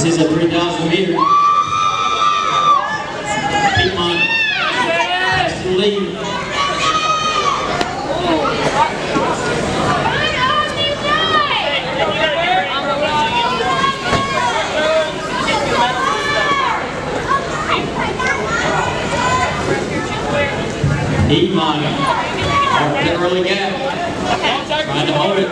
This is a 3,000 meter. Piedmont has to lead. Piedmont, off the early gap, trying to hold it.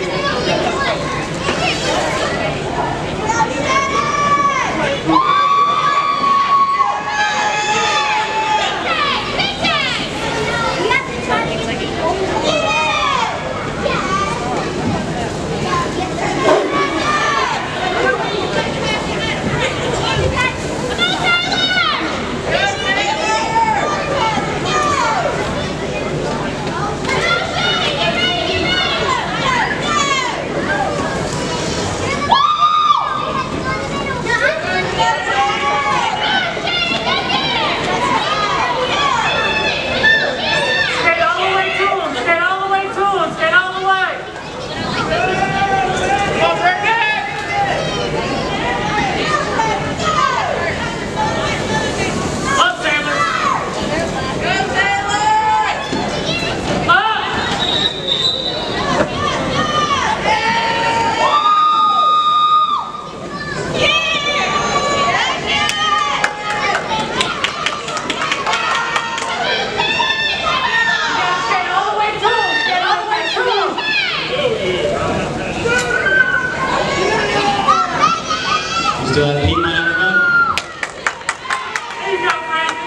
Still have Piedmont on the run. There you go, Brandon.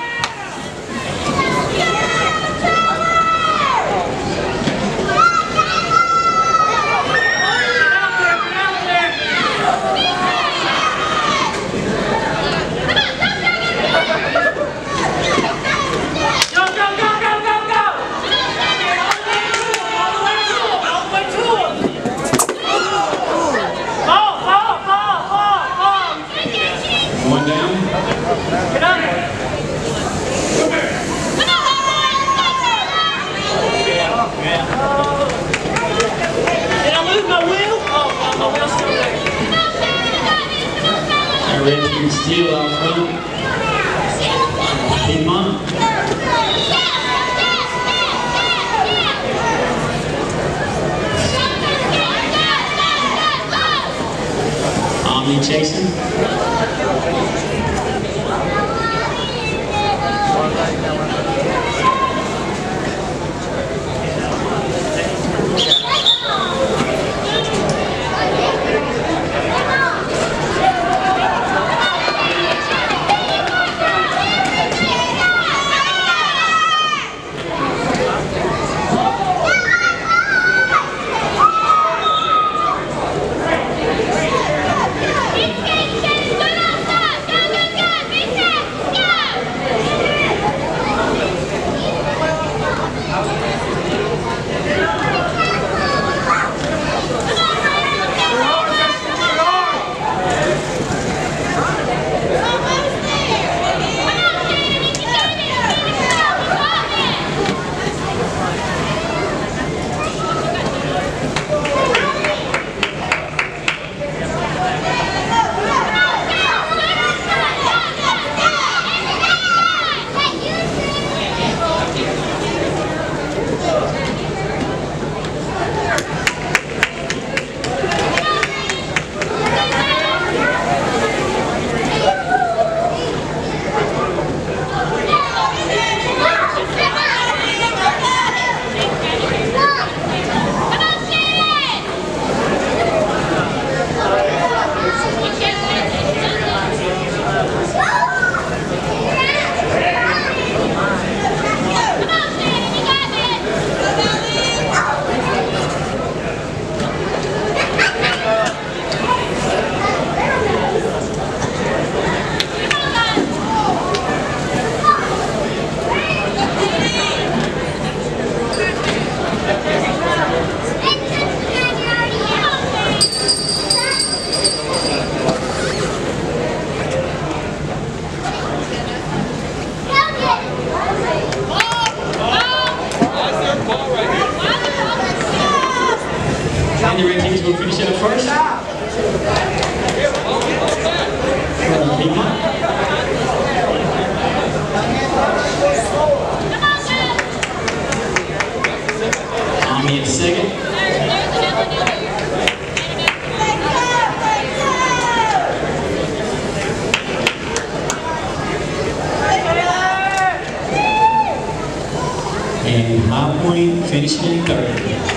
Go, go, go, go, go, go! All the way to him! All the way to him! Ball, ball, ball, ball, ball! One down. Get on it! Did I lose my wheel? Oh, my wheel's still there. They're ready to steal out front. Piedmont. Omni chasing. And the red teams will finish up first. from Piedmont. Tommy at second. And High Point finishing in third.